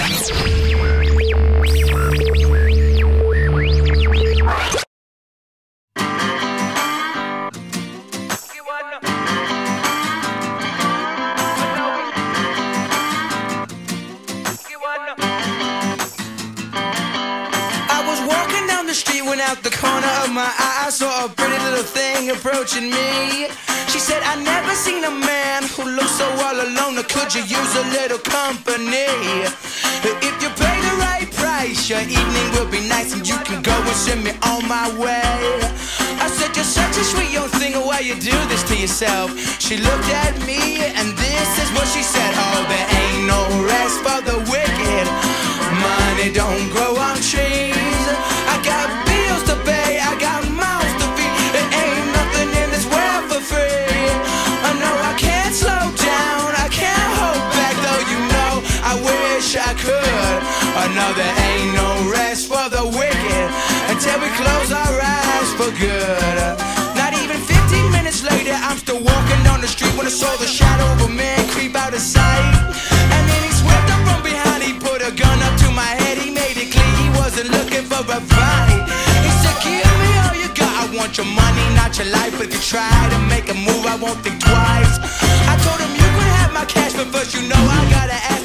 Out the corner of my eye, I saw a pretty little thing approaching me. She said, I never seen a man who looks so all alone. Could you use a little company? If you pay the right price, your evening will be nice, and you can go and send me on my way. I said, you're such a sweet young thing, why you do this to yourself? She looked at me, and this is what she said. Oh, there ain't no rest for the wicked. Money don't grow on trees. I got bills to pay, I got mouths to feed. There ain't nothing in this world for free. I know I can't slow down, I can't hold back, though you know I wish I could. I know there ain't no rest for the wicked until we close our eyes for good. Not even 15 minutes later, I'm still walking down the street when I saw the shadow of a man creep out of sight. And then he swept up from behind, he put a gun up to my head. He made it clear he wasn't looking for a fight. He said, give me all you got, I want your money, not your life. If you try to make a move, I won't think twice. I told him you could have my cash, but first you know I gotta ask.